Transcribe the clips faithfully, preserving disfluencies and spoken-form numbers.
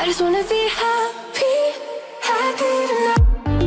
I just wanna be happy, happy tonight.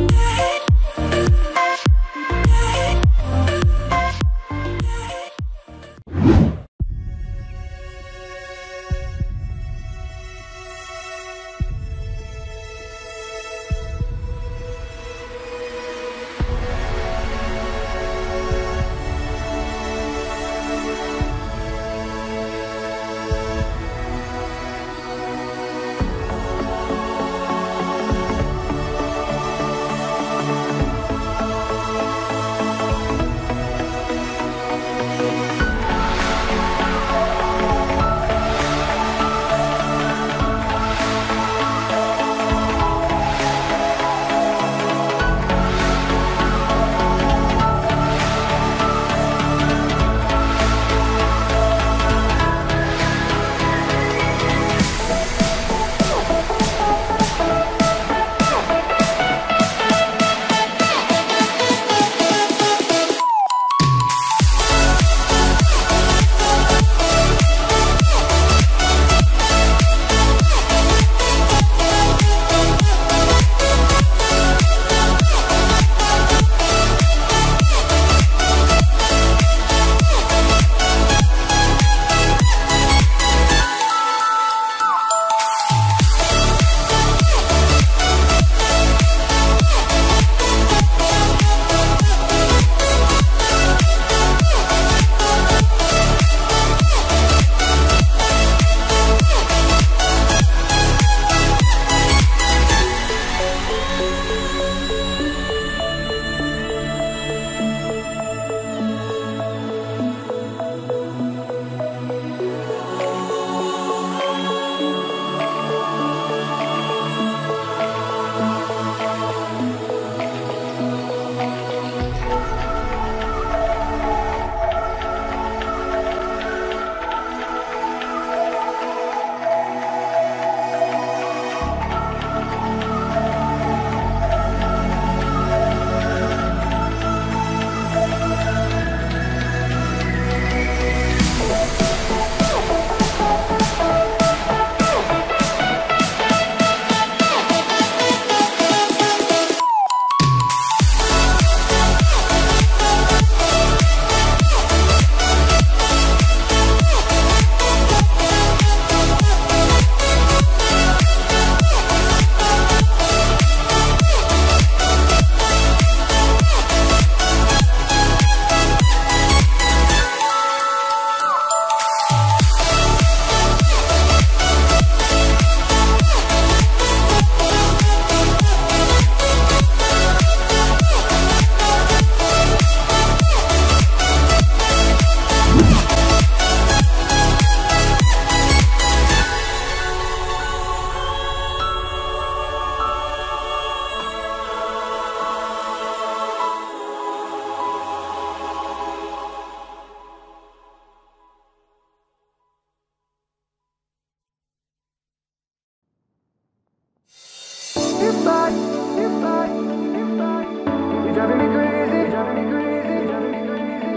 You're fine, you're fine, you're fine. You're driving me crazy, you're driving me crazy, you're driving me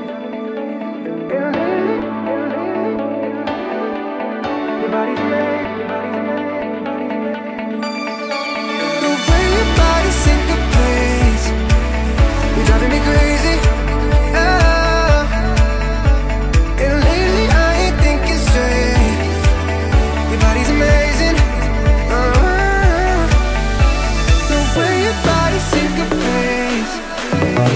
crazy. And lately, and lately, and lately, your body's made, your body's made, your body's made. The way your body syncopates, you're driving me crazy. Oh. And lately I ain't thinking straight. Your body's amazing. Uh-huh. The way your body syncopates.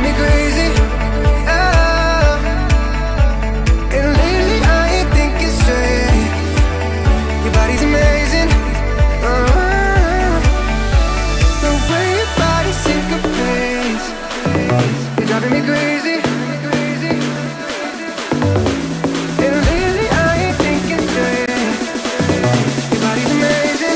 driving me crazy. Oh. And lately I ain't thinking straight. Your body's amazing. Uh-huh. The way your body syncopates, you're driving me crazy. And lately I ain't thinking straight. Your body's amazing.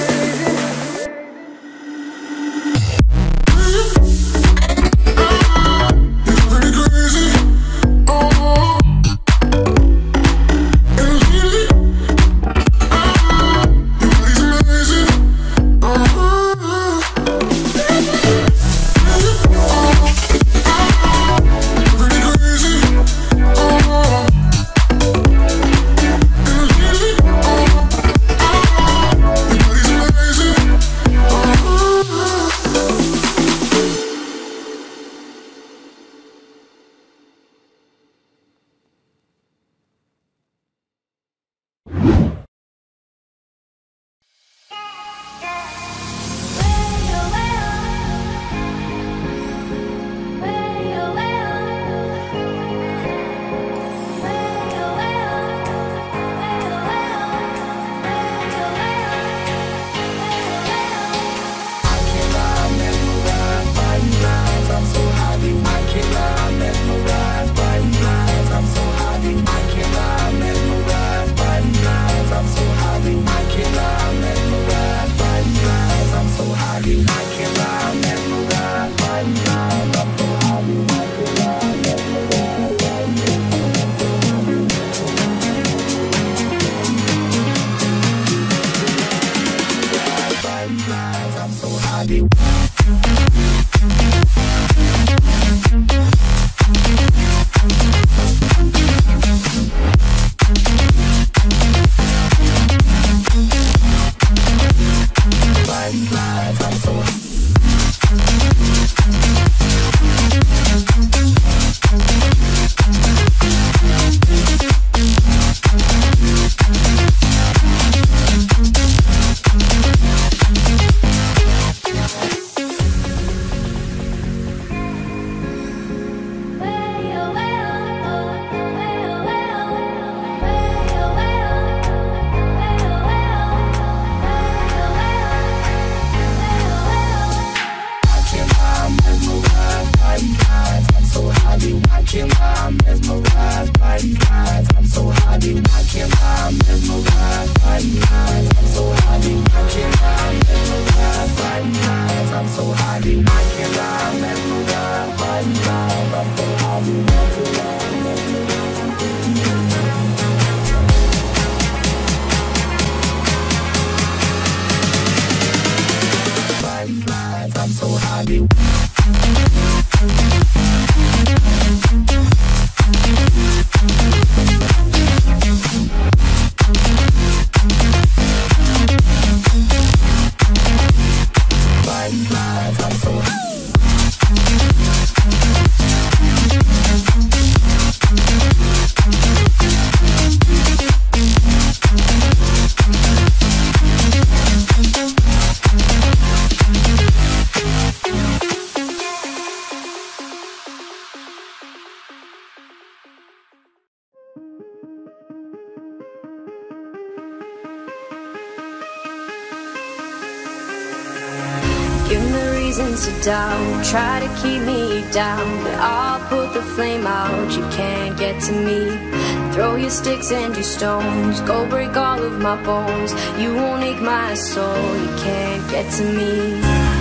Give me reasons to doubt, try to keep me down, but I'll put the flame out, you can't get to me. Throw your sticks and your stones, go break all of my bones. You won't ache my soul, you can't get to me.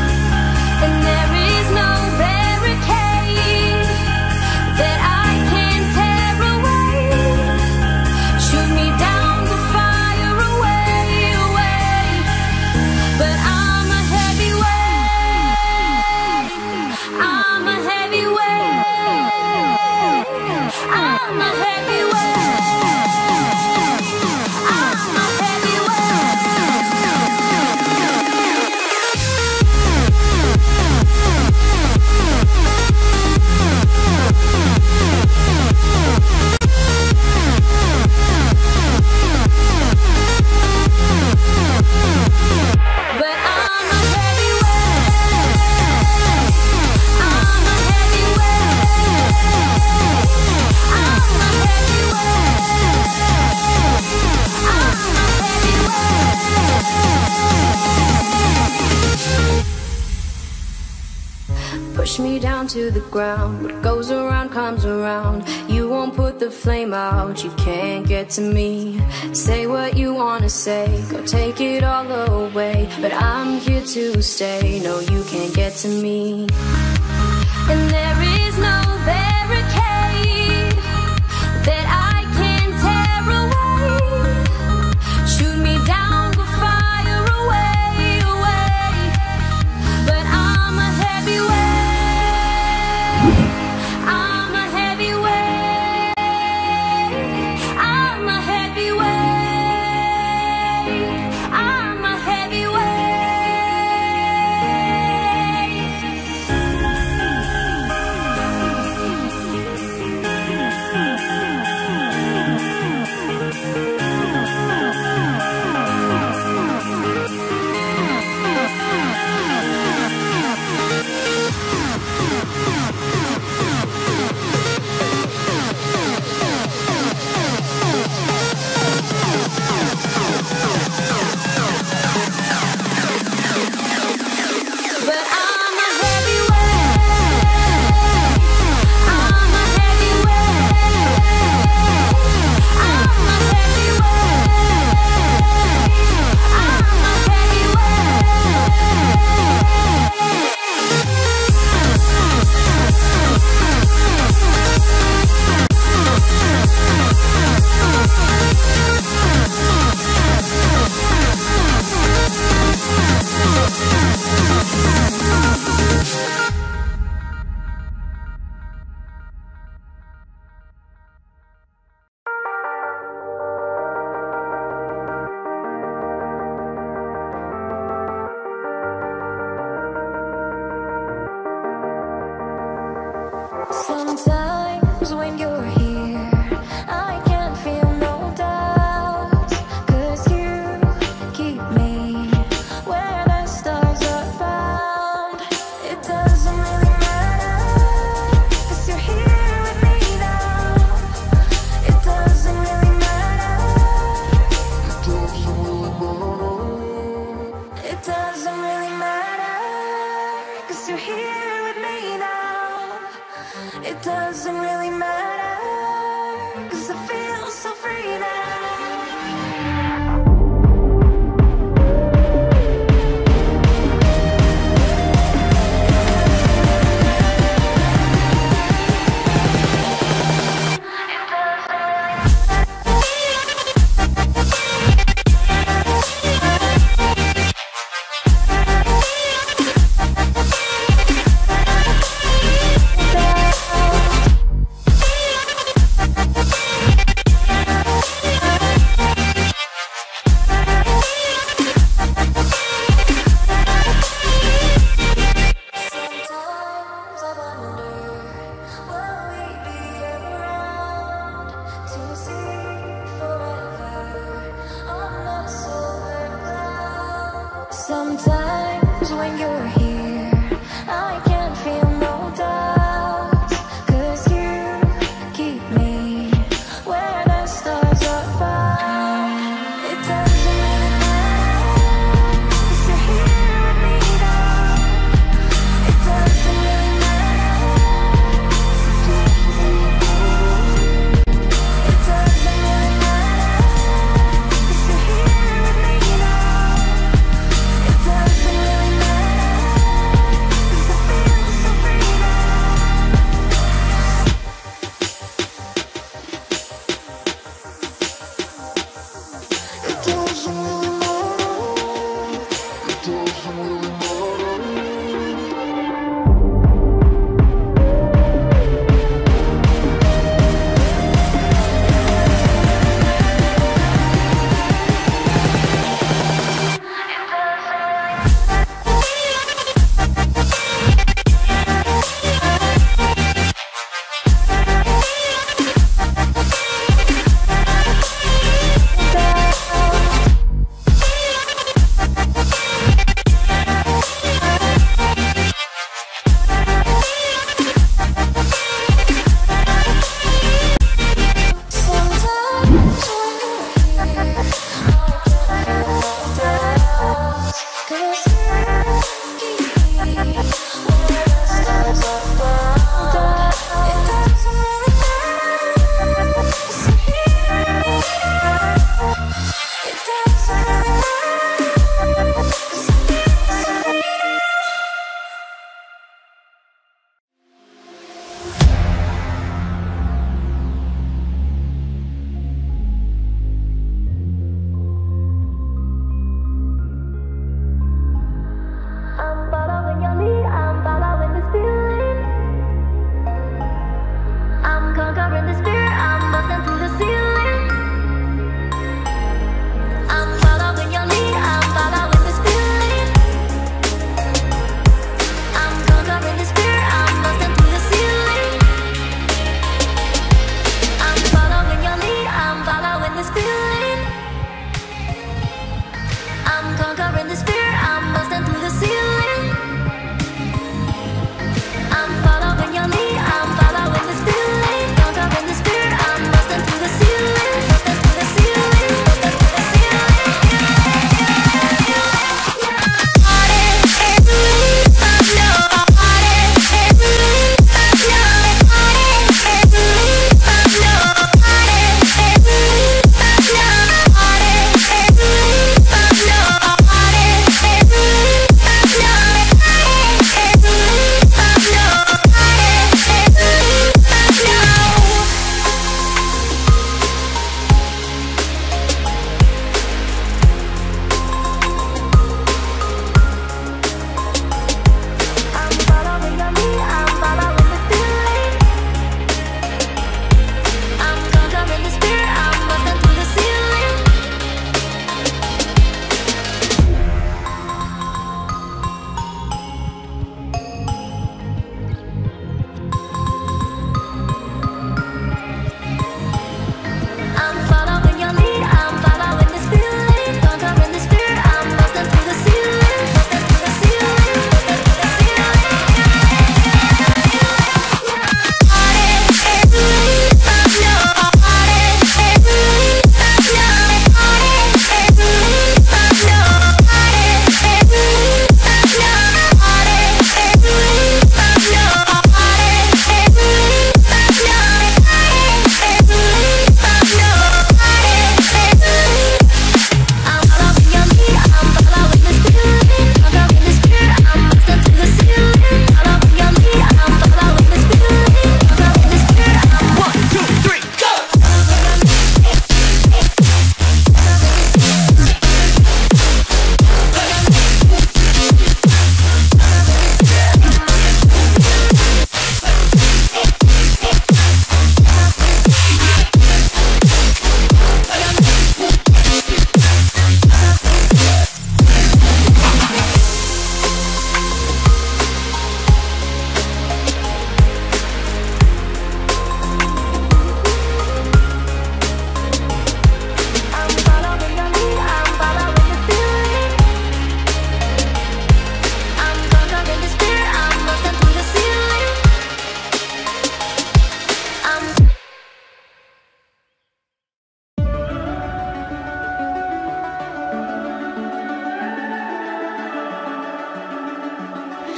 And there is no barricade that I can tear away. Shoot me down to fire away, away. But I'm a heavyweight, I'm a heavyweight, I'm a heavyweight. I'm a heavyweight. push me down to the ground. What goes around comes around. You won't put the flame out, you can't get to me. Say what you wanna say, go take it all away, but I'm here to stay. No, you can't get to me. And there is no barricade that I can tear away. Shoot me down, go fire away, away. But I'm a heavyweight, I'm a heavyweight, I'm a heavyweight, I'm a heavyweight. But I'm a heavyweight, I'm a heavyweight, I'm a heavyweight, I'm a Sometimes when you're here, I can feel no doubt, 'cause you keep me where the stars are bound. It doesn't really matter, 'cause you're here with me now. It doesn't really matter, it doesn't really matter, 'cause you're here with me now. It doesn't really matter, 'cause I feel so free now.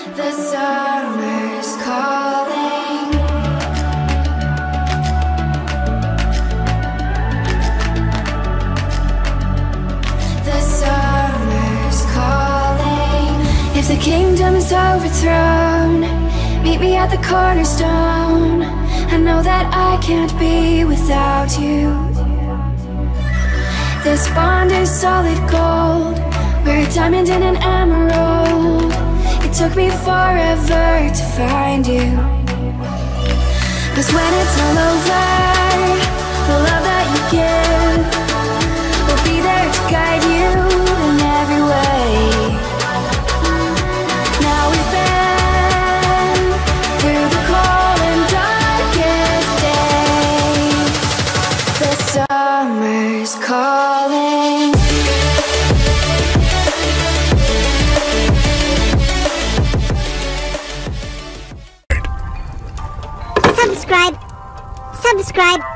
The summer's calling. The summer's calling. If the kingdom is overthrown, meet me at the cornerstone. I know that I can't be without you. This bond is solid gold. We're a diamond and an emerald. It took me forever to find you. 'Cause when it's all over, the love that you give will be there to guide you in every way. Now we've been through the cold and darkest days. The summer's calling. Subscribe. Subscribe.